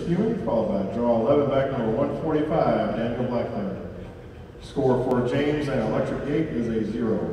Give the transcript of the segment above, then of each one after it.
Human, followed by draw 11, back number 145, Daniel Blackburn. Score for James and Electric Gate is a 0.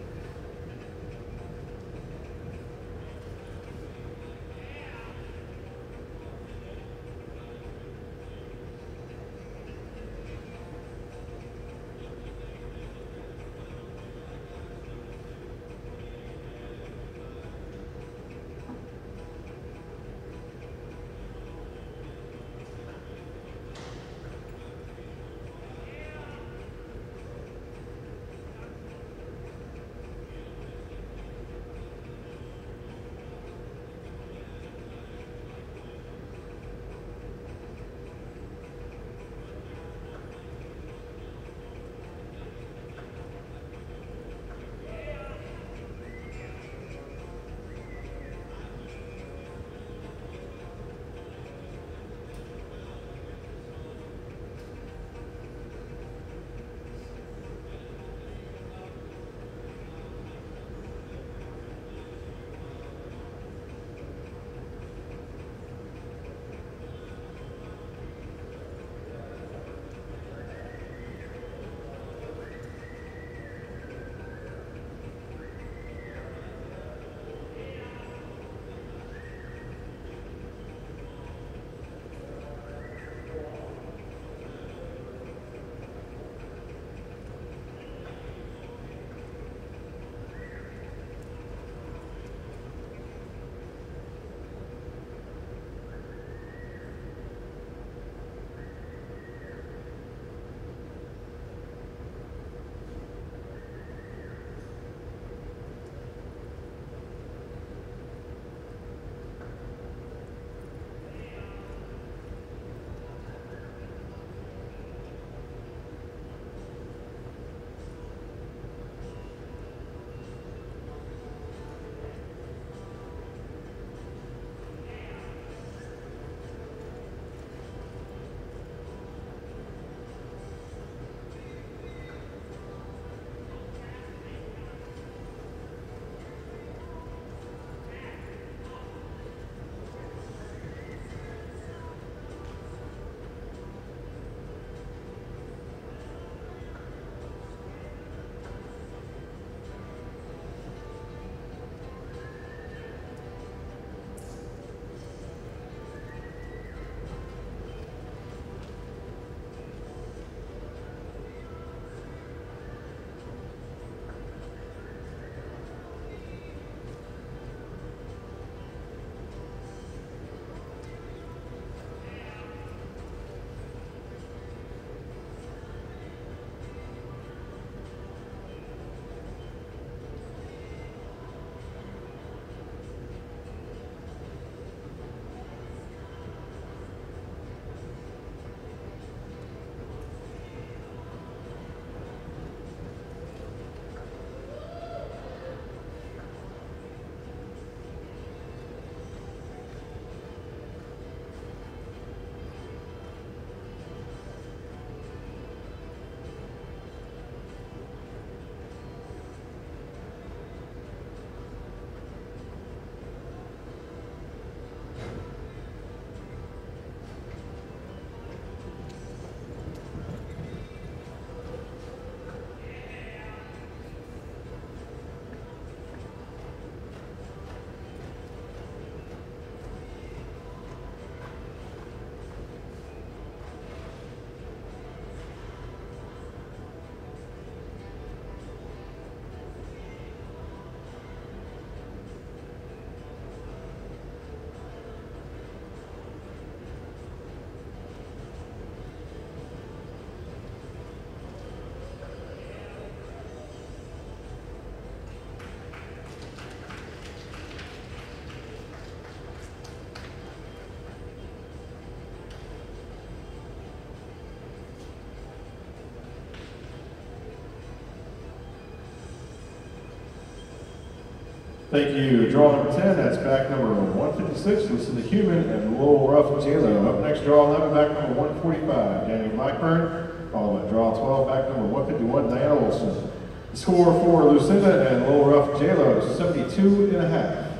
Thank you. Draw number 10, that's back number 156, Listen to Human and Lowell Ruff J-Lo. Up next, draw 11, back number 145, Daniel Blackburn. Followed by draw 12, back number 151, Diana Wilson. The score for Lucinda and Lowell Ruff J-Lo, 72.5.